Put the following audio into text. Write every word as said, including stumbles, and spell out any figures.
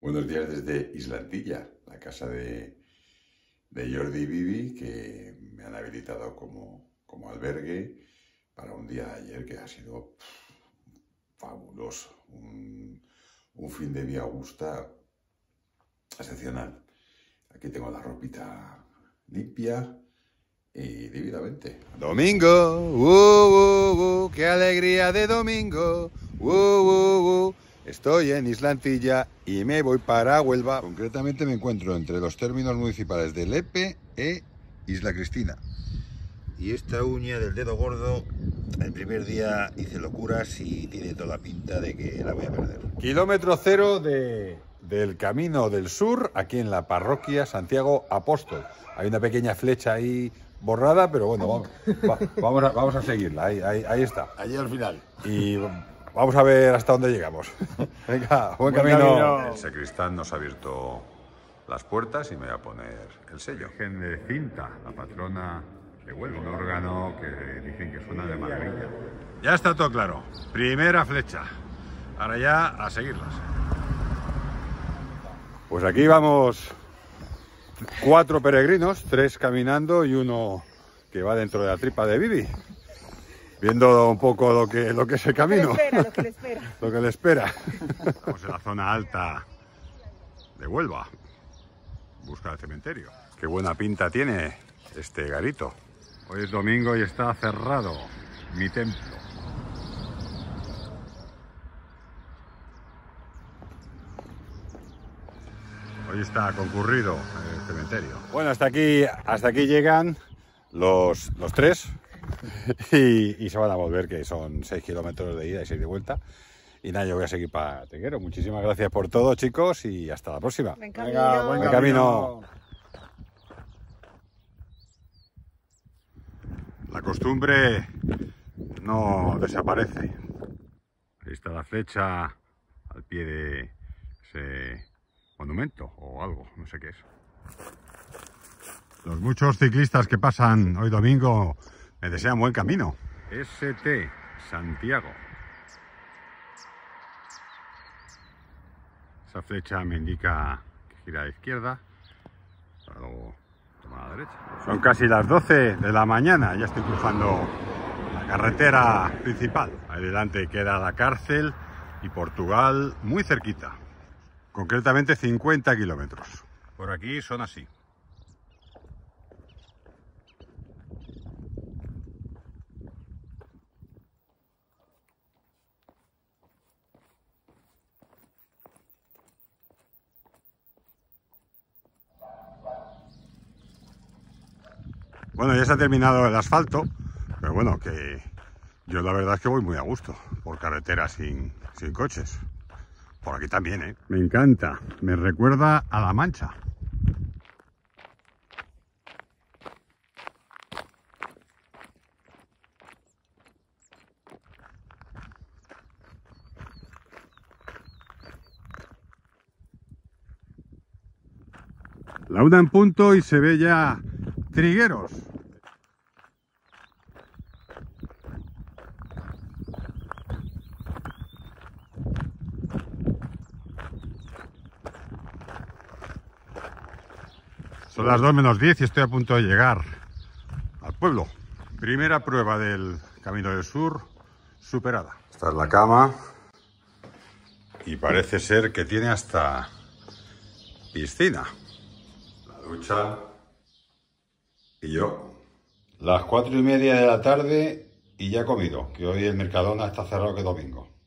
Buenos días desde Islantilla, la casa de, de Jordi y Vivi, que me han habilitado como, como albergue para un día de ayer que ha sido pff, fabuloso. Un, un fin de día gusta excepcional. Aquí tengo la ropita limpia y divinamente. Domingo, uh, uh, uh, qué alegría de domingo, uh, uh, uh. Estoy en Islantilla y me voy para Huelva. Concretamente me encuentro entre los términos municipales de Lepe e Isla Cristina. Y esta uña del dedo gordo, el primer día hice locuras y tiene toda la pinta de que la voy a perder. Kilómetro cero de, del Camino del Sur, aquí en la parroquia Santiago Apóstol. Hay una pequeña flecha ahí borrada, pero bueno, vamos, va, vamos, a, vamos a seguirla, ahí, ahí, ahí está. Allí al final. Y vamos a ver hasta dónde llegamos. Venga, buen, buen camino. camino. El sacristán nos ha abierto las puertas y me voy a poner el sello. Virgen de Cinta, la patrona de Huelva, un órgano que dicen que suena de maravilla. Ya está todo claro. Primera flecha. Ahora ya a seguirlas. Pues aquí vamos cuatro peregrinos, tres caminando y uno que va dentro de la tripa de Vivi. Viendo un poco lo que, lo que es el camino. Lo que le espera, lo que le espera. Lo que le espera. Estamos en la zona alta de Huelva. Busca el cementerio. Qué buena pinta tiene este garito. Hoy es domingo y está cerrado mi templo. Hoy está concurrido el cementerio. Bueno, hasta aquí, hasta aquí llegan los, los tres. Y, y se van a volver, que son seis kilómetros de ida y seis de vuelta. Y nada, yo voy a seguir para Teguero. Muchísimas gracias por todo, chicos, y hasta la próxima. Buen camino. Venga, buen buen camino. camino. La costumbre no desaparece. Ahí está la flecha al pie de ese monumento o algo, no sé qué es. Los muchos ciclistas que pasan hoy domingo me desean buen camino. S T Santiago. Esa flecha me indica que gira a la izquierda para luego tomar a la derecha. Son casi las doce de la mañana, ya estoy cruzando la carretera principal. Ahí delante queda la cárcel y Portugal muy cerquita. Concretamente cincuenta kilómetros. Por aquí son así. Bueno, ya se ha terminado el asfalto, pero bueno, que yo la verdad es que voy muy a gusto por carretera sin, sin coches. Por aquí también, ¿eh? Me encanta, me recuerda a La Mancha. La una en punto y se ve ya Trigueros. Son las dos menos diez y estoy a punto de llegar al pueblo. Primera prueba del Camino del Sur superada. Esta es la cama y parece ser que tiene hasta piscina. La ducha y yo. Las cuatro y media de la tarde y ya he comido, que hoy el Mercadona está cerrado que domingo.